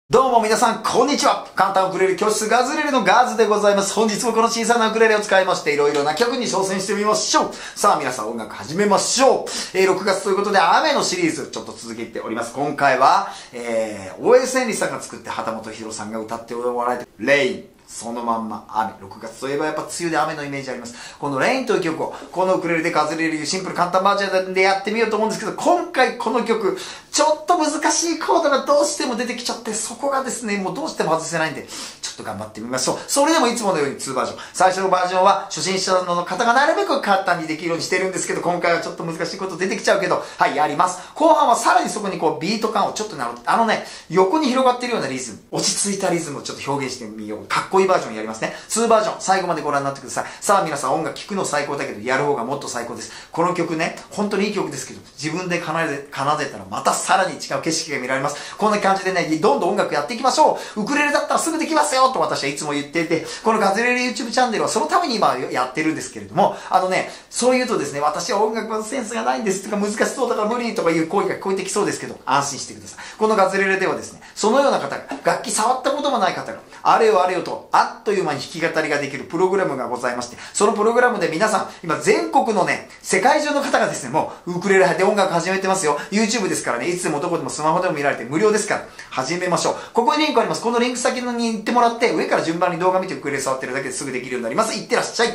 どうも皆さん、こんにちは。簡単ウクレレ教室ガズレレのガーズでございます。本日もこの小さなウクレレを使いまして、いろいろな曲に挑戦してみましょう。さあ皆さん、音楽始めましょう。6月ということで、雨のシリーズ、ちょっと続けております。今回は、大江千里さんが作って畑本博さんが歌っておられて、レイン。そのまんま雨。6月といえばやっぱ梅雨で雨のイメージあります。このレインという曲を、このウクレレでガズレレいうシンプル簡単バージョンでやってみようと思うんですけど、今回この曲、ちょっと難しいコードがどうしても出てきちゃって、そこがですね、もうどうしても外せないんで、ちょっと頑張ってみましょう。それでもいつものように2バージョン。最初のバージョンは初心者の方がなるべく簡単にできるようにしてるんですけど、今回はちょっと難しいこと出てきちゃうけど、はい、やります。後半はさらにそこにこうビート感をちょっと横に広がってるようなリズム、落ち着いたリズムをちょっと表現してみよう。かっこいいバージョンやりますね。2バージョン、最後までご覧になってください。さあ皆さん、音楽聴くの最高だけど、やる方がもっと最高です。この曲ね、本当にいい曲ですけど、自分で奏でたらまたさらに違う景色が見られます。こんな感じでね、どんどん音楽やっていきましょう。ウクレレだったらすぐできますよと私はいつも言っていて、このガズレレ YouTube チャンネルはそのために今やってるんですけれども、そう言うとですね、私は音楽のセンスがないんですとか難しそうだから無理とかいう声が聞こえてきそうですけど、安心してください。このガズレレではですね、そのような方が、楽器触ったこともない方が、あれよあれよと、あっという間に弾き語りができるプログラムがございまして、そのプログラムで皆さん、今全国のね、世界中の方がですね、もうウクレレで音楽始めてますよ。YouTube ですからね、いつでもどこでもスマホでも見られて無料ですから、始めましょう。ここにリンクあります。このリンク先に行ってもらって、上から順番に動画見てウクレレ触ってるだけですぐできるようになります。いってらっしゃい。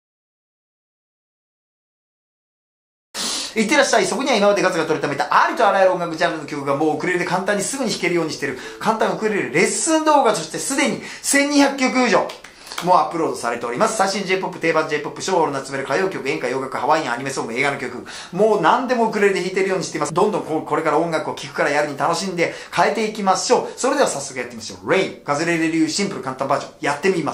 いってらっしゃい。そこには今までガツが取りためたありとあらゆる音楽ジャンルの曲がもうウクレレで簡単にすぐに弾けるようにしている簡単ウクレレレッスン動画としてすでに1200曲以上もうアップロードされております。最新 J-POP、定番 J-POP、昭和の夏メロ、歌謡曲、演歌、洋楽、ハワイアン、アニメソング、映画の曲。もう何でもウクレレで弾いてるようにしています。どんどんこれから音楽を聴くからやるに楽しんで変えていきましょう。それでは早速やってみましょう。レイン、ガズレレ流シンプル簡単バージョン、やってみます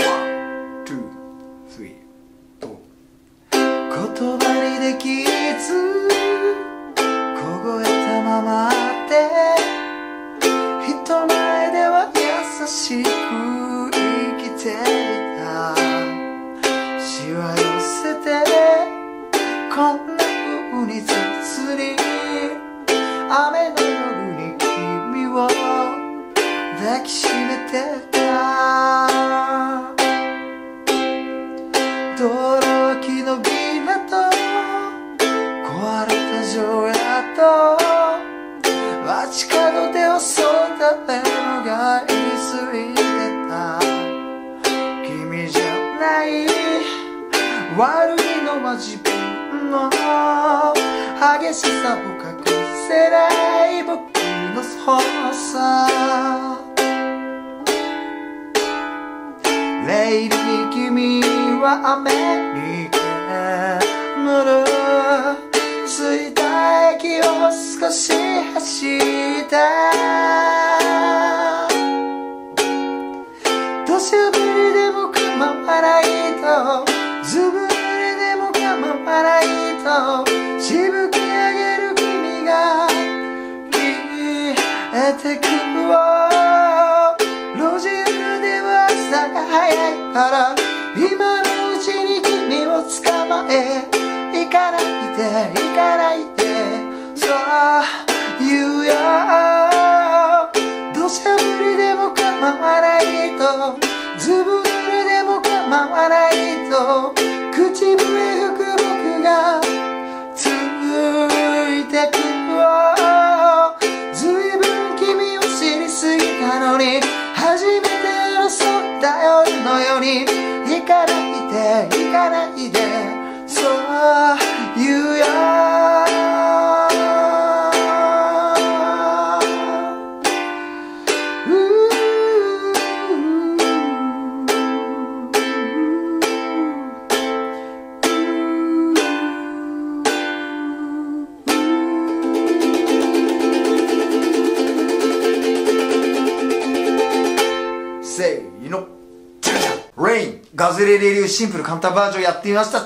。1、2、3、4。言葉にできず、凍えたままで、人前では優しく生きていた。しわ寄せてこんな風に実に雨の夜に君を抱きしめてた。泥木のビラと壊れた城やと街角で襲ったのが言い過ぎてた。君じゃない悪いのは自分の激しさを隠せない僕のそうさ。レイに君はアメリカの着いた駅を少し走った土砂降りでも構わないとずぶ濡れでも構わないとしぶき上げる君が消えてく路地裏では朝が早いから今のうちに君を捕まえ行かないで行かないでそう言うよ。土砂降りでも構わないとずぶ濡れでも構わないと口笛吹く僕がついてくずいぶん君を知りすぎたのに初めて争った夜のように行かないで行かないでそう言うよ。せーの、レイン、ガズレレ流シンプル簡単バージョンやってみました。ちょっと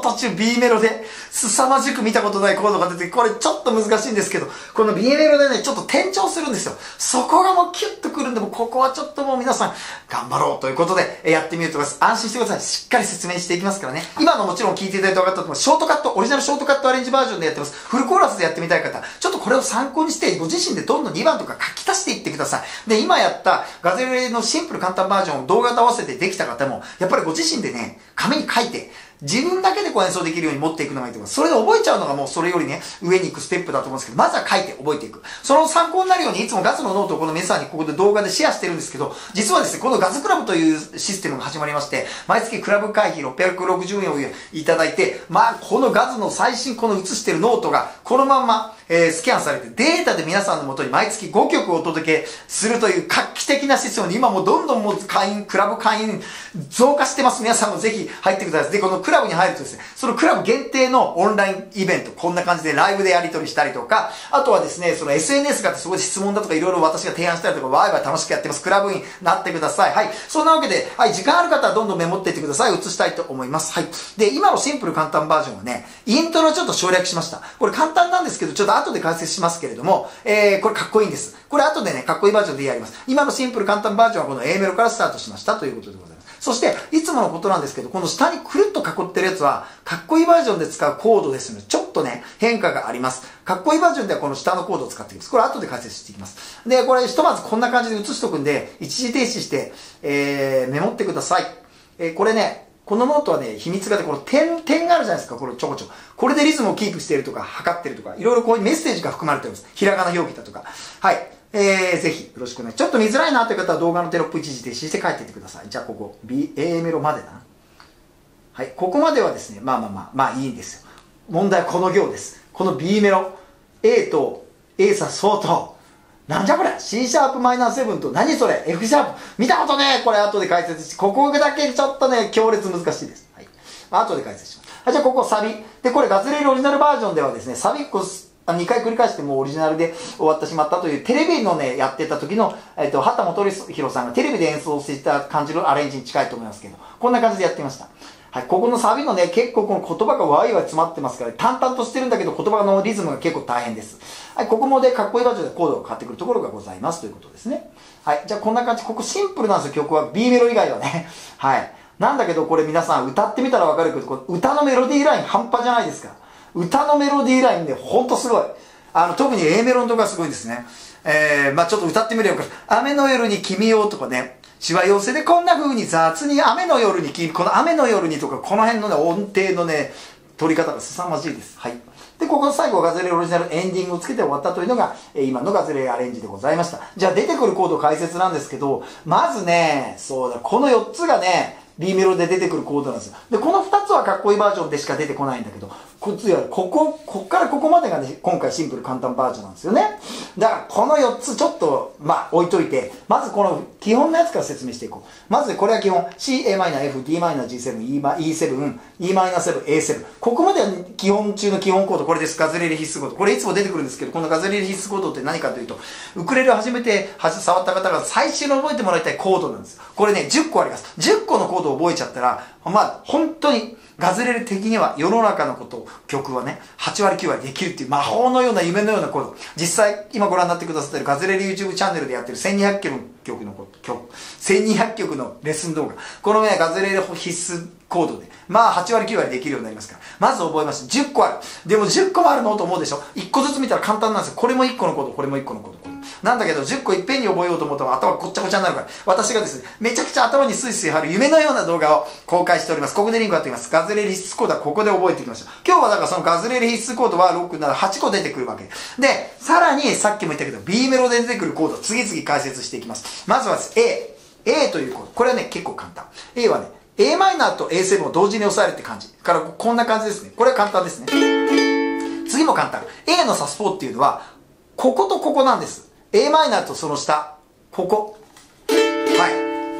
途中 B メロで凄まじく見たことないコードが出て、これちょっと難しいんですけど、この B メロでね、ちょっと転調するんですよ。そこがもうキュッとくるんで、もうここはちょっともう皆さん頑張ろうということでやってみると思います。安心してください。しっかり説明していきますからね。今のもちろん聞いていただいて分かったと思います。ショートカット、オリジナルショートカットアレンジバージョンでやってます。フルコーラスでやってみたい方、ちょっとこれを参考にしてご自身でどんどん2番とか書き足していってください。で、今やったガゼレのシンプル簡単バージョンを動画と合わせてできた方も、やっぱりご自身でね、紙に書いて、自分だけで演奏できるように持っていくのがいいと思います。それで覚えちゃうのがもうそれよりね、上に行くステップだと思うんですけど、まずは書いて覚えていく。その参考になるようにいつもガズのノートをこの皆さんにここで動画でシェアしてるんですけど、実はですね、このガズクラブというシステムが始まりまして、毎月クラブ会費660円をいただいて、このガズの最新この映してるノートが、このまんま、スキャンされてデータで皆さんの元に毎月5曲をお届けするという画期的なシステムに今もうどんどんもうクラブ会員増加してます。皆さんもぜひ入ってください。で、このクラブに入るとですね、そのクラブ限定のオンラインイベント、こんな感じでライブでやり取りしたりとか、あとはですね、その SNS があってそこで質問だとかいろいろ私が提案したりとか、ワイワイ楽しくやってます。クラブになってください。はい。そんなわけで、はい、時間ある方はどんどんメモっていってください。移したいと思います。はい。で、今のシンプル簡単バージョンはね、イントロをちょっと省略しました。これ簡単なんですけど、ちょっと後で解説しますけれども、これかっこいいんです。これ後でね、かっこいいバージョンでやります。今のシンプル簡単バージョンはこの A メロからスタートしましたということでございます。そして、いつものことなんですけど、この下にくるっと囲ってるやつは、かっこいいバージョンで使うコードですので、ちょっとね、変化があります。かっこいいバージョンではこの下のコードを使っていきます。これ後で解説していきます。で、これひとまずこんな感じで映しとくんで、一時停止して、メモってください。これね、このノートはね、秘密がで、この点があるじゃないですか、これちょこちょこ。これでリズムをキープしているとか、測ってるとか、いろいろこういうメッセージが含まれております。ひらがな表記だとか。はい。ぜひよろしくね。ちょっと見づらいなという方は動画のテロップ一時停止して書いていってください。じゃあここ、A メロまでな。はい。ここまではですね、まあいいんですよ。問題はこの行です。この B メロ。A と A サソと、なんじゃこれ ?C シャープマイナー7と何それ ?F シャープ見たことねこれ後で解説して、ここだけちょっとね、強烈難しいです。はい。後で解説します。はい、じゃあここサビ。で、これガズレールオリジナルバージョンではですね、サビ2回繰り返してもうオリジナルで終わってしまったという、テレビのね、やってた時の、畑本博さんがテレビで演奏していた感じのアレンジに近いと思いますけど、こんな感じでやってみました。はい、ここのサビのね、結構この言葉がワイワイ詰まってますから、淡々としてるんだけど言葉のリズムが結構大変です。はい、ここもでかっこいいバージョンでコードが変わってくるところがございますということですね。はい、じゃあこんな感じ、ここシンプルなんですよ、曲は。B メロ以外はね。はい。なんだけどこれ皆さん歌ってみたらわかるけど、この歌のメロディーライン半端じゃないですか。歌のメロディーラインね、ほんとすごい。特に A メロのとこがすごいですね。ちょっと歌ってみればよか。雨の夜に君をとかね。しわ寄せでこんな風に雑に雨の夜に君、この雨の夜にとか、この辺のね、音程のね、取り方が凄まじいです。はい。で、ここ最後ガズレレオリジナルエンディングをつけて終わったというのが、今のガズレレアレンジでございました。じゃあ出てくるコード解説なんですけど、まずね、そうだ、この4つがね、B メロで出てくるコードなんですよ。で、この2つはかっこいいバージョンでしか出てこないんだけど、こっからここまでがね、今回シンプル簡単バージョンなんですよね。だから、この4つちょっと、置いといて、まずこの基本のやつから説明していこう。まずこれは基本、C、A マイナー、F、D マイナー、G7、E7、E マイナー7、A7。ここまでは基本中の基本コード、これです。ガズレレ必須コード。これいつも出てくるんですけど、このガズレレ必須コードって何かというと、ウクレレを初めて触った方が最初に覚えてもらいたいコードなんです。これね、10個あります。10個のコードを覚えちゃったら、本当に、ガズレレ的には世の中のことを曲はね、8割9割できるっていう魔法のような夢のようなコード。実際、今ご覧になってくださっているガズレレ YouTube チャンネルでやってる1200曲のレッスン動画。このね、ガズレレ必須コードで、8割9割できるようになりますから。まず覚えました。10個ある。でも10個もあるのと思うでしょ。1個ずつ見たら簡単なんですよ。これも1個のコード、これも1個のコード。なんだけど、10個いっぺんに覚えようと思ったら頭ごっちゃごちゃになるから、私がですね、めちゃくちゃ頭にスイスイ貼る夢のような動画を公開しております。ここでリンク貼っておきます。ガズレレ必須コードはここで覚えてきました。今日はだからそのガズレレ必須コードは6なら8個出てくるわけ。で、さらにさっきも言ったけど、B メロで出てくるコードを次々解説していきます。まずはです、A というコード。これはね、結構簡単。A はね、A マイナーと A7 を同時に押さえるって感じ。からこんな感じですね。これは簡単ですね。次も簡単。A のサス4っていうのは、こことここなんです。A マイナーとその下、ここ。はい。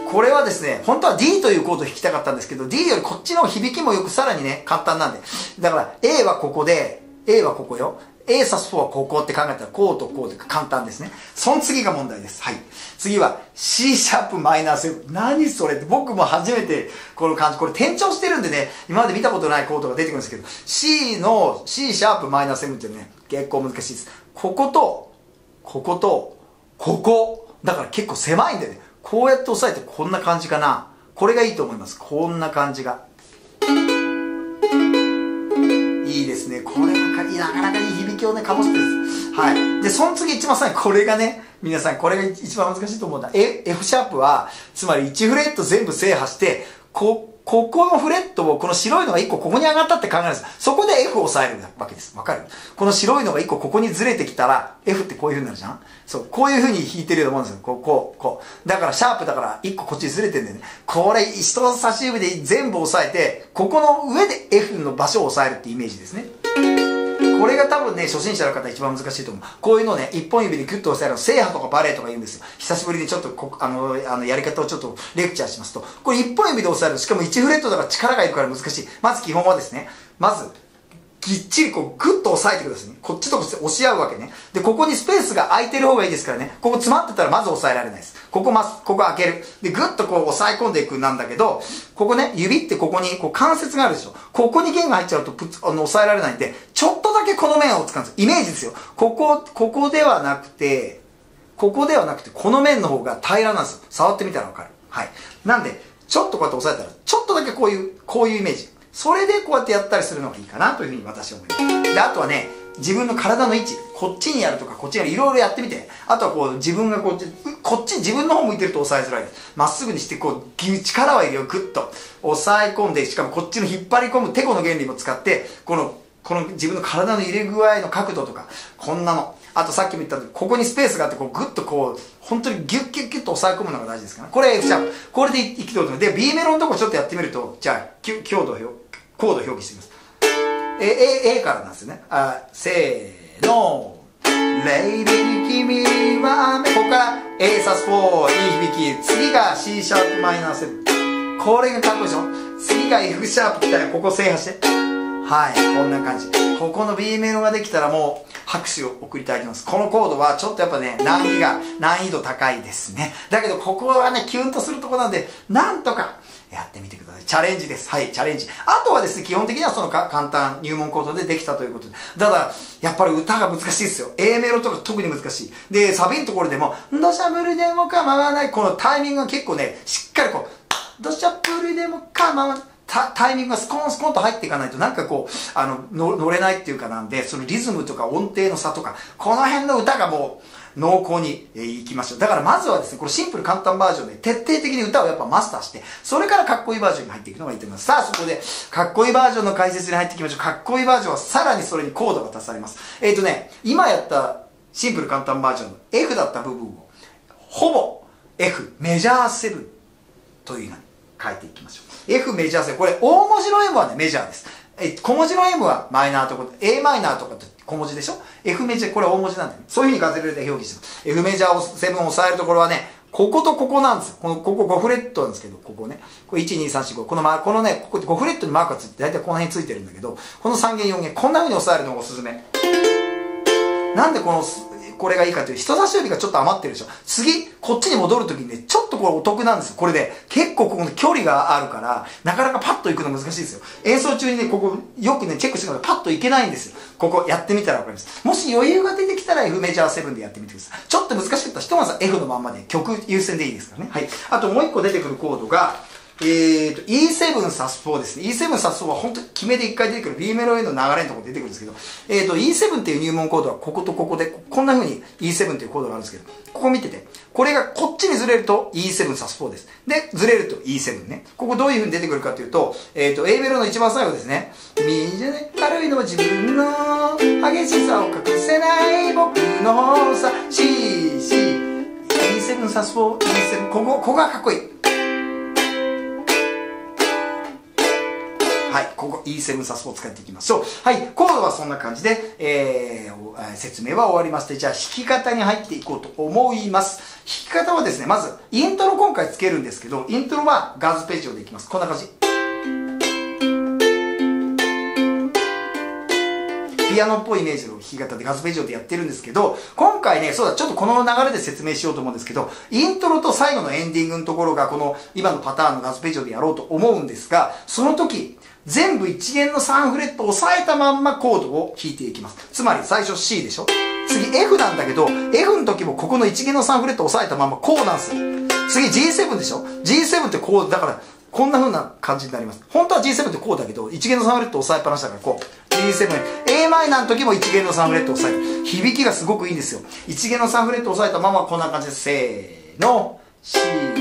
これはですね、本当は D というコードを弾きたかったんですけど、D よりこっちの響きもよくさらにね、簡単なんで。だから A はここで、A はここよ。 A サス4はここって考えたら、こうとこうで簡単ですね。その次が問題です。はい。次は C シャープマイナー7。何それって、僕も初めてこの感じ、これ転調してるんでね、今まで見たことないコードが出てくるんですけど、C の C シャープマイナー7ってね、結構難しいです。ここと、ここと、ここ。だから結構狭いんだよね。こうやって押さえてこんな感じかな。これがいいと思います。こんな感じが。いいですね。これがなかなかいい響きをね、醸してるんです。はい。で、その次一番最後、これがね、皆さん、これが一番難しいと思うんだ。F シャープは、つまり1フレット全部制覇して、ここのフレットを、この白いのが1個ここに上がったって考えるんです。そこで F を押さえるわけです。わかる？この白いのが1個ここにずれてきたら、F ってこういう風になるじゃん？そう。こういう風に弾いてるようなもんですよ。こう。だから、シャープだから、1個こっちにずれてるんだよね。これ、人差し指で全部押さえて、ここの上で F の場所を押さえるってイメージですね。これが多分ね、初心者の方一番難しいと思う。こういうのをね、一本指でグッと押さえるの、制覇とかバレーとか言うんですよ。久しぶりにちょっとやり方をちょっとレクチャーしますと、これ一本指で押さえる。しかも1フレットだから力がいるから難しい。まず基本はですね、まず、ぎっちりこうグッと押さえてくださいね。こっちとこっちで押し合うわけね。で、ここにスペースが空いてる方がいいですからね。ここ詰まってたらまず押さえられないです。ここ開ける。で、グッとこう押さえ込んでいくなんだけど、ここね、指ってここにこう関節があるでしょ。ここに弦が入っちゃうと押さえられないんで、ちょっとだけこの面を使うんです。イメージですよ。ここではなくて、この面の方が平らなんですよ。触ってみたらわかる。はい。なんで、ちょっとこうやって押さえたら、ちょっとだけこういうイメージ。それでこうやってやったりするのがいいかなというふうに私は思います。で、あとはね、自分の体の位置、こっちにやるとか、こっちにやる、いろいろやってみて。あとはこう、自分がこっち、自分の方向いてると押さえづらいです。まっすぐにして、こう、力は入れよう、グッと。押さえ込んで、しかもこっちの引っ張り込む、てこの原理も使って、この自分の体の入れ具合の角度とか、こんなの。あとさっきも言ったとここにスペースがあって、こう、グッとこう、本当にギュッギュッギュッと押さえ込むのが大事ですから。これ F シャープ。これでいきとるで、B メロのとこちょっとやってみると、じゃあ、コードを表記してみます。A からなんですよね。せーの。レイビー君は雨。ここから A サス4、いい響き。次が C シャープマイナー7。これがかっこいいでしょ。次が F シャープ来たらここ制覇して。はい、こんな感じ。ここの B メロができたらもう拍手を送りたいと思います。このコードはちょっとやっぱね、難易度高いですね。だけどここはね、キュンとするところなんで、なんとかやってみてください。チャレンジです。はい、チャレンジ。あとはですね、基本的にはその簡単入門コードでできたということで。ただ、やっぱり歌が難しいですよ。A メロとか特に難しい。で、サビのところでも、土砂降りでも構わない。このタイミングが結構ね、しっかりこう、土砂降りでも構わない。タイミングがスコンと入っていかないとなんかこう、乗れないっていうかなんで、そのリズムとか音程の差とか、この辺の歌がもう濃厚にいきましょう。だからまずはですね、これシンプル簡単バージョンで徹底的に歌をやっぱマスターして、それからかっこいいバージョンに入っていくのがいいと思います。さあそこで、かっこいいバージョンの解説に入っていきましょう。かっこいいバージョンはさらにそれにコードが足されます。今やったシンプル簡単バージョンの F だった部分を、ほぼ F メジャー7というのに変えていきましょう。F メジャー7。これ、大文字の M はね、メジャーです。小文字の M はマイナーとか、A マイナーとかって小文字でしょ？ F メジャー、これ大文字なんで、ね、そういう風にガズレレで表記してます。F メジャー7を押さえるところはね、こことここなんですよ。ここ5フレットなんですけど、ここね。これ1、2、3、4、5。このね、ここ5フレットにマークがついて、だいたいこの辺についてるんだけど、この3弦4弦、こんな風に押さえるのがおすすめ。なんでこれがいいかという、人差し指がちょっと余ってるでしょ。次、こっちに戻るときにね、ちょっとこれお得なんですよ。これで、結構ここの距離があるから、なかなかパッと行くの難しいですよ。演奏中にね、ここ、よくね、チェックしてるのがパッと行けないんですよ。ここ、やってみたらわかります。もし余裕が出てきたら F メジャー7でやってみてください。ちょっと難しかったら、ひとまず F のまんまで曲優先でいいですからね。はい。あともう一個出てくるコードが、E7 サス4ですね。E7 サス4は本当に決めで一回出てくる B メロへの流れのところ出てくるんですけど、E7 っていう入門コードはこことここで、こんな風に E7 っていうコードがあるんですけど、ここ見てて、これがこっちにずれると E7 サス4です。で、ずれると E7 ね。ここどういう風に出てくるかというと、A メロの一番最後ですね。軽いのは自分の激しさを隠せない僕のさ、E7 サス4、E7、ここがかっこいい。はい、ここ E7 サス4を使っていきましょう。はい、コードはそんな感じで、説明は終わりまして、じゃあ弾き方に入っていこうと思います。弾き方はですね、まずイントロ今回つけるんですけど、イントロはガーズページをでいきます。こんな感じ。 ピアノっぽいイメージの弾き方でガスペジオでやってるんですけど、今回ね、そうだ、ちょっとこの流れで説明しようと思うんですけど、イントロと最後のエンディングのところがこの今のパターンのガスペジオでやろうと思うんですが、その時、全部1弦の3フレットを押さえたまんまコードを弾いていきます。つまり最初 C でしょ、次 F なんだけど、F の時もここの1弦の3フレットを押さえたままこうなんですよ。次 G7 でしょ、 G7 ってこう、だからこんな風な感じになります。本当は G7 ってこうだけど、1弦の3フレットを押さえっぱなしだからこう。G7、A マイナーの時も1弦の3フレットを押さえる。響きがすごくいいんですよ。1弦の3フレットを押さえたままこんな感じです。せーの、C。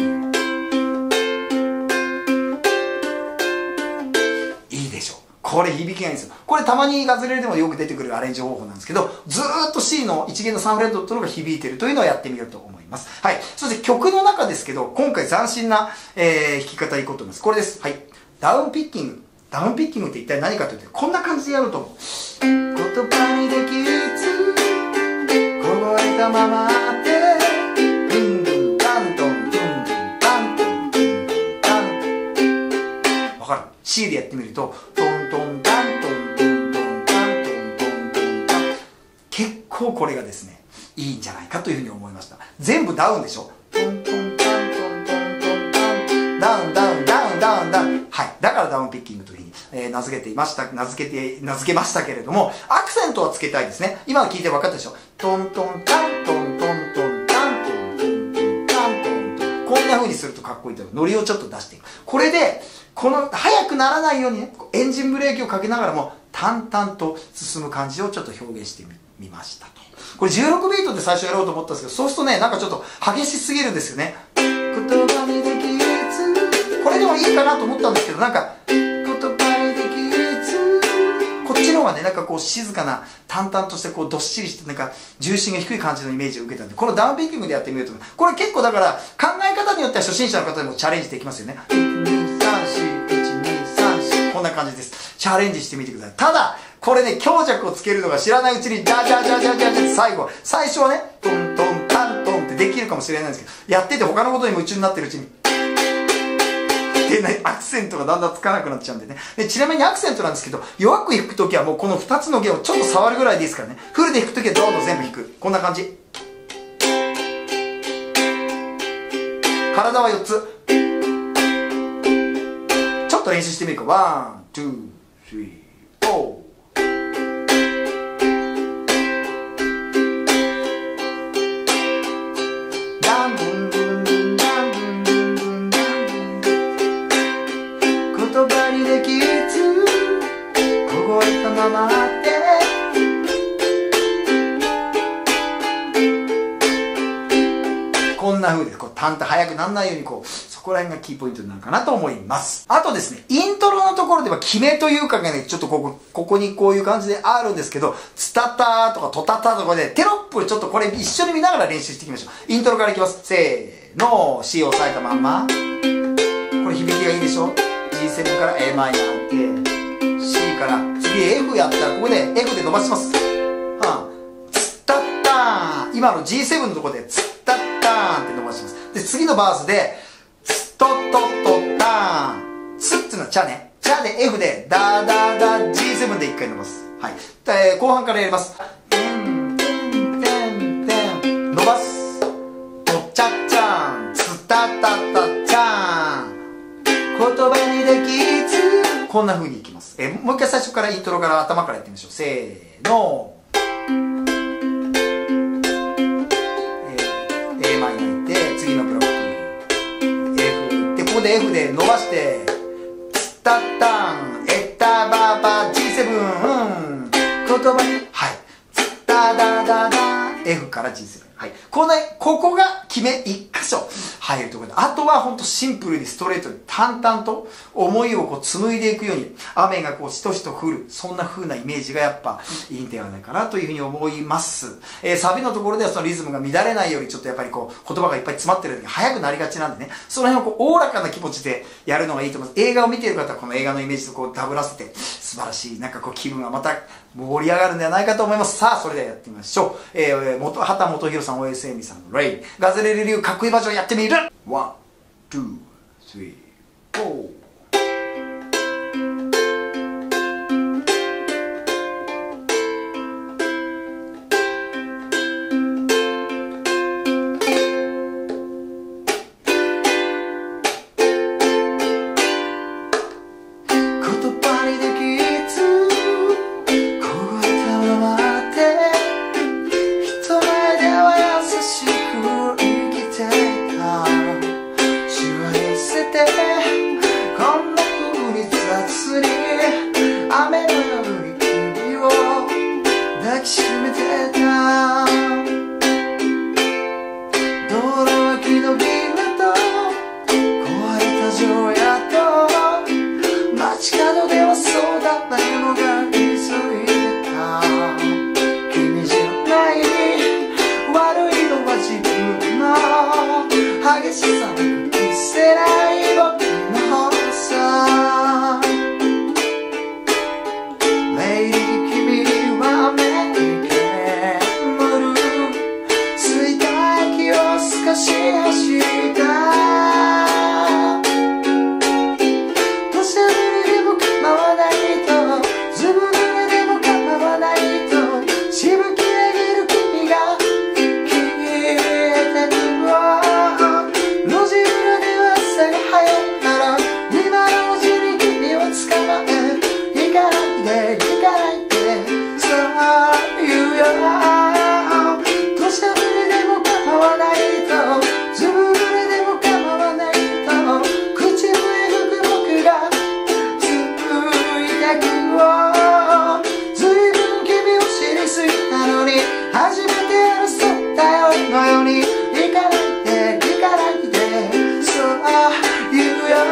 いいでしょ。これ響きがいいんですよ。これたまにガズレレでもよく出てくるアレンジ方法なんですけど、ずーっと C の1弦の3フレットっていうのが響いてるというのをやってみようと思います。はい。そして曲の中ですけど、今回斬新な、弾き方いこうと思います。これです。はい。ダウンピッキング。ダウンピッキングって一体何かというと、こんな感じでやると思う。言葉にできず、凍えたままで、ドゥンドゥン、タントン、ドゥンドゥン、タントン、ドゥンドゥン、タントン。わかる？ C でやってみると、トントン、タントン、ドゥンドゥン、タントン、ドゥンドゥン、タントン。結構これがですね、いいんじゃないかというふうに思いました。全部ダウンでしょ？トントン、タントン、トントン、タン、ダウン、ダウン、ダウン、ダウン、ダウン。はい。だからダウンピッキングというふうに、名付けましたけれども、アクセントはつけたいですね。今の聞いて分かったでしょ？トントン、タントン、トントン、タントン、トントン、タントンと。こんな風にするとかっこいいと。ノリをちょっと出していく。これで、この、速くならないようにね、エンジンブレーキをかけながらも、淡々と進む感じをちょっと表現してみましたと。これ16ビートで最初やろうと思ったんですけど、そうするとね、なんかちょっと激しすぎるんですよね。言葉にできず、これでもいいかなと思ったんですけど、なんか、言葉にできず、こっちの方がね、なんかこう静かな、淡々としてこうどっしりして、なんか重心が低い感じのイメージを受けたんで、このダウンピッキングでやってみようと思います。これ結構だから、考え方によっては初心者の方でもチャレンジできますよね。1、2、3、4、1、2、3、4、こんな感じです。チャレンジしてみてください。ただ、これね、強弱をつけるのが知らないうちに、ジャジャジャジャジャジャって最初はね、トントンタントンってできるかもしれないんですけど、やってて他のことに夢中になってるうちに、でね、アクセントがだんだんつかなくなっちゃうんでね。で、ちなみにアクセントなんですけど、弱く弾くときはもうこの2つの弦をちょっと触るぐらいでいいですからね。フルで弾くときはどんどん全部弾く。こんな感じ。体は4つ。ちょっと練習してみるか。ワン、ツー、スリー、フォー。こんな風で、こう、淡々速くならないように、こう、そこら辺がキーポイントになるかなと思います。あとですね、イントロのところでは決めというかがね、ちょっとここにこういう感じであるんですけど、ツタタとかトタタとかで、テロップちょっとこれ一緒に見ながら練習していきましょう。イントロからいきます。せーの、C を押さえたまんま。これ響きがいいでしょ？ G7 から a マイナーって、C から、次 F やったら、ここで F で伸ばします。ツタターン。今の G7 のところで、ツタターンって伸ばします。で、次のバースで、ツトトトターン。ツっていうのはチャね。チャで F で、ダダダ G7 で一回伸ばす。はい。後半からやります。テンテンテンテン。伸ばす。トチャチャン。ツタタタチャン。言葉にできず。こんな風にいきます。もう一回最初からイントロから頭からやってみましょう。せーの。A マイナーいって、次のブロック。F いって、ここで F で伸ばして、ツタタン、エタババ G7、言葉に、はい。ツタダダダ、F から G7。はい。ここが決め一箇所入るところで、あとはほんとシンプルにストレートに淡々と思いをこう紡いでいくように、雨がこうしとしと降る、そんな風なイメージがやっぱいいんではないかなというふうに思います。サビのところではそのリズムが乱れないようにちょっとやっぱりこう言葉がいっぱい詰まってるのに速くなりがちなんでね、その辺をこうおおらかな気持ちでやるのがいいと思います。映画を見ている方はこの映画のイメージとこうダブらせて素晴らしいなんかこう気分がまた盛り上がるんではないかと思います。さあそれではやってみましょう。畑本博さん、OS エミさんのレイ、ガズレレ流かっこいいバージョンやってみる。ワン、ツー、スリー、フォー。 よ土砂降りでも構わないとずぶ濡れでも構わないと口笛吹く僕がついてくずいぶん君を知りすぎたのに初めて争ったよのように行かないで行かないでそう言うよ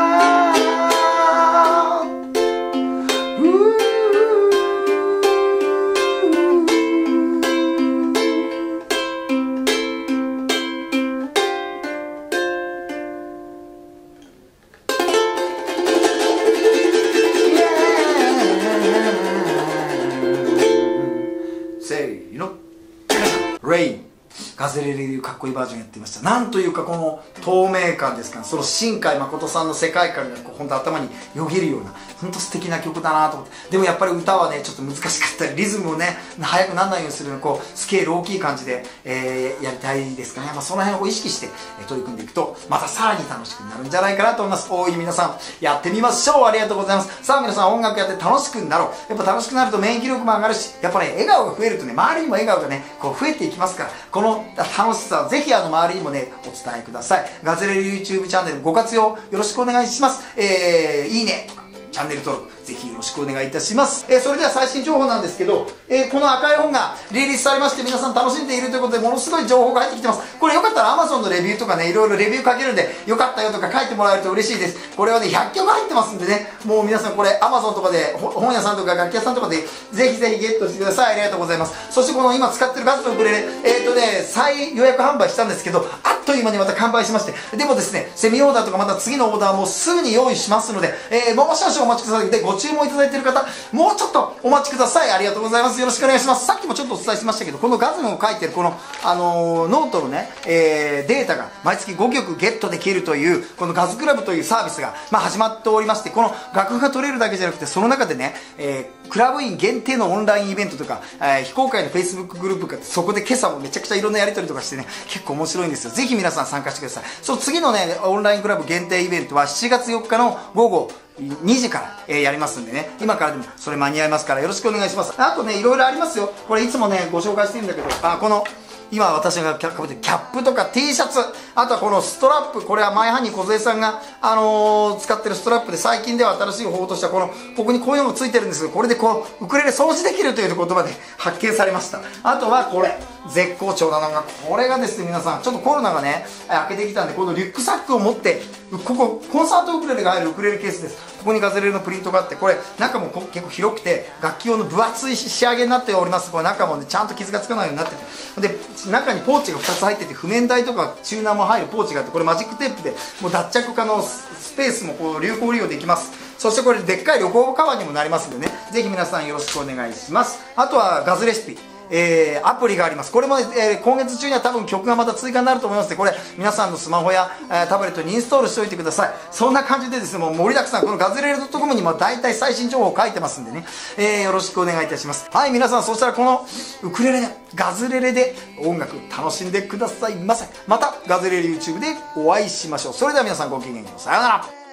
せーのレインガズレレでいうかっこいいバージョンやってみました。なんというかこの透明感ですから、その新海誠さんの世界観が本当頭によぎるような本当素敵な曲だなと思って。でもやっぱり歌はねちょっと難しかったりリズムをね速くならないようにするようなこうスケール大きい感じで、やりたいですかね。その辺を意識して、取り組んでいくとまたさらに楽しくなるんじゃないかなと思います。大いに皆さんやってみましょう。ありがとうございます。さあ皆さん音楽やって楽しくなろう。やっぱ楽しくなると免疫力も上がるし、やっぱね笑顔が増えるとね周りにも笑顔がねこう増えていきますから、この楽しさをぜひ周りにもねお伝えください。ガズレレ YouTube チャンネルご活用よろしくお願いします。いいねチャンネル登録ぜひよろしくお願いいたします。それでは最新情報なんですけど、この赤い本がリリースされまして皆さん楽しんでいるということでものすごい情報が入ってきてます。これよかったら Amazon のレビューとかねいろいろレビュー書けるんでよかったよとか書いてもらえると嬉しいです。これはね100曲入ってますんでね、もう皆さんこれ Amazon とかで本屋さんとか楽器屋さんとかでぜひぜひゲットしてください。ありがとうございます。そしてこの今使ってるガズのウクレレ再予約販売したんですけどあっという間にまた完売しまして、でもですねセミオーダーとかまた次のオーダーもすぐに用意しますので、もう少々お待ちください。でご注文いただいている方もうちょっとお待ちください。ありがとうございます。よろしくお願いします。さっきもちょっとお伝えしましたけど、このガズの書いてるこの、ノートのね、データが毎月5曲ゲットできるというこのガズクラブというサービスが、始まっておりまして、この楽譜が取れるだけじゃなくてその中でね、クラブ員限定のオンラインイベントとか、非公開の Facebook グループがそこで今朝もめちゃくちゃいろんなやり取りとかしてね結構面白いんですよ。ぜひ皆さん参加してください。その次のねオンラインクラブ限定イベントは7月4日の午後2時から、やりますんでね、今からでもそれ間に合いますからよろしくお願いします。あとねいろいろありますよ。これいつもねご紹介してるんだけど、この今私がかぶってるキャップとか T シャツ、あとはこのストラップ、これは前半に梢さんが、使ってるストラップで、最近では新しい方法としてはここにこういうのもついてるんですけど、これでウクレレ掃除できるという言葉で発見されました。あとはこれ絶好調なのがこれがですね、皆さんちょっとコロナがね明けてきたんで、このリュックサックを持ってここコンサートウクレレが入るウクレレケースです。ここにガズレレのプリントがあって、これ中も結構広くて楽器用の分厚い仕上げになっております。これ中もねちゃんと傷がつかないようになってて、で中にポーチが2つ入ってて譜面台とかチューナーも入るポーチがあって、これマジックテープでもう脱着可能、スペースも有効利用できます。そしてこれでっかい旅行カバーにもなりますんでね、ぜひ皆さんよろしくお願いします。あとはガズレシピ、アプリがあります。これも、今月中には多分曲がまた追加になると思いますので、これ皆さんのスマホや、タブレットにインストールしておいてください。そんな感じでですね、もう盛りだくさん、このガズレレ .com にも大体最新情報を書いてますんでね、よろしくお願いいたします。はい、皆さん、そしたらこのウクレレでガズレレで音楽楽しんでくださいませ。またガズレレ YouTube でお会いしましょう。それでは皆さんごきげんよう。さようなら。